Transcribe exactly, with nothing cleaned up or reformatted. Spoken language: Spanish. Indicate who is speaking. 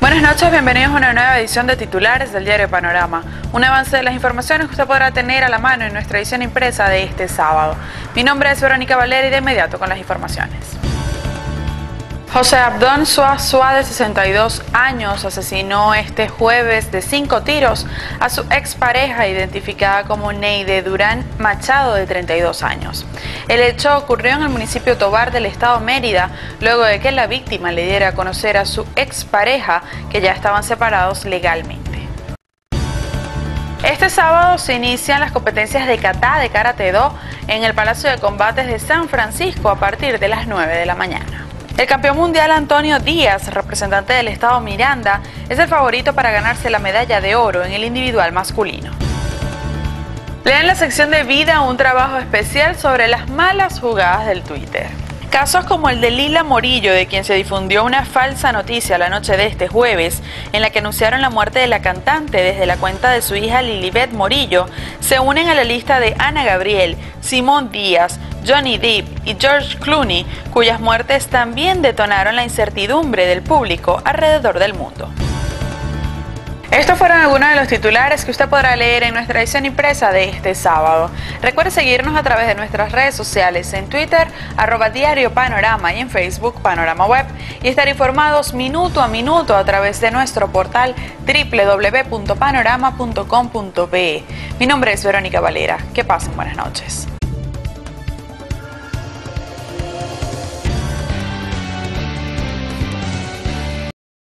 Speaker 1: Buenas noches, bienvenidos a una nueva edición de titulares del diario Panorama. Un avance de las informaciones que usted podrá tener a la mano en nuestra edición impresa de este sábado. Mi nombre es Verónica Valera y de inmediato con las informaciones. José Abdón Suá Suá, de sesenta y dos años, asesinó este jueves de cinco tiros a su expareja, identificada como Neide Durán Machado, de treinta y dos años. El hecho ocurrió en el municipio Tovar del estado Mérida, luego de que la víctima le diera a conocer a su expareja que ya estaban separados legalmente. Este sábado se inician las competencias de kata de Karate-Do en el Palacio de Combates de San Francisco a partir de las nueve de la mañana. El campeón mundial Antonio Díaz, representante del estado Miranda, es el favorito para ganarse la medalla de oro en el individual masculino. Lea en la sección de vida un trabajo especial sobre las malas jugadas del Twitter. Casos como el de Lila Morillo, de quien se difundió una falsa noticia la noche de este jueves, en la que anunciaron la muerte de la cantante desde la cuenta de su hija Lilibet Morillo, se unen a la lista de Ana Gabriel, Simón Díaz, Johnny Depp y George Clooney, cuyas muertes también detonaron la incertidumbre del público alrededor del mundo. Estos fueron algunos de los titulares que usted podrá leer en nuestra edición impresa de este sábado. Recuerde seguirnos a través de nuestras redes sociales en Twitter, arroba Diario Panorama, y en Facebook, Panorama Web, y estar informados minuto a minuto a través de nuestro portal doble u doble u doble u punto panorama punto com punto be. Mi nombre es Verónica Valera. Que pasen buenas noches.